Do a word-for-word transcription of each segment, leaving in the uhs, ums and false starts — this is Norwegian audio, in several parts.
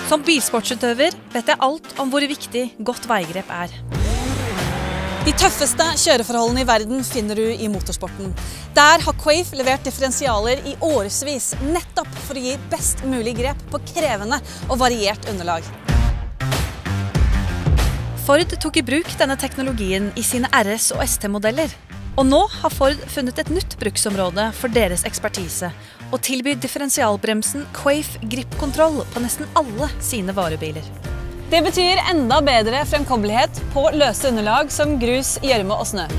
Som bilsportsutøver vet jeg alt om hvor viktig godt veigrep er. De tøffeste kjøreforholdene i verden finner du i motorsporten. Der har Quaife levert differensialer i årevis, nettopp for å gi best mulig grep på krevende og variert underlag. Ford tok i bruk denne teknologien i sine R S og S T-modeller. Og nå har Ford funnet et nytt bruksområde for deres ekspertise, og tilbyr differensialbremsen Quaife grip-kontroll på nesten alle sine varebiler. Det betyr enda bedre fremkommelighet på løse underlag som grus, gjørme og snø.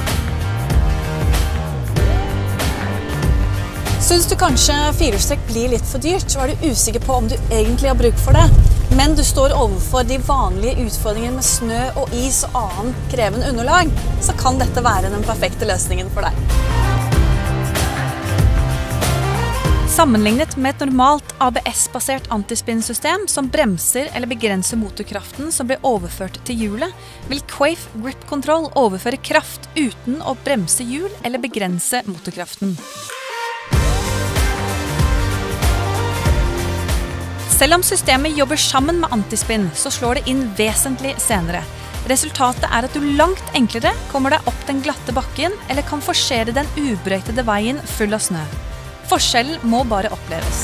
Syns du kanskje firehjulstrekk blir litt for dyrt, så er du usikker på om du egentlig har bruk for det. Men du står overfor de vanlige utfordringene med snø og is og annen krevende underlag, så kan dette være den perfekte løsningen for deg. Sammenlignet med et normalt A B S-basert antispinn-system som bremser eller begrenser motorkraften som blir overført til hjulet, vil Quaife Grip Control overføre kraft uten å bremse hjul eller begrense motorkraften. Selv om systemet jobber sammen med antispinn, så slår det inn vesentlig senere. Resultatet er at du langt enklere kommer deg opp den glatte bakken, eller kan forsere den ubrøytede veien full av snø. Forskjellen må bare oppleves.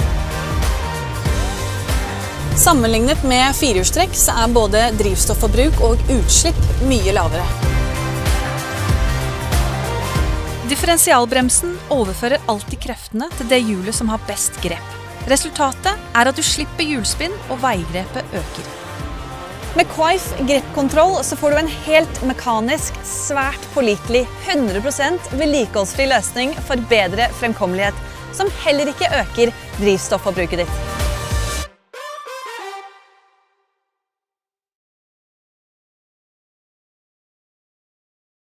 Sammenlignet med firehjulstrekk så er både drivstofforbruk og utslipp mye lavere. Differensialbremsen overfører alltid kreftene til det hjulet som har best grep. Resultatet er at du slipper hjulspinn og veigrepet øker. Med Quaife grip-kontroll så får du en helt mekanisk, svært pålitelig, hundre prosent vedlikeholdsfri løsning for bedre fremkommelighet, som heller ikke øker drivstofforbruket ditt.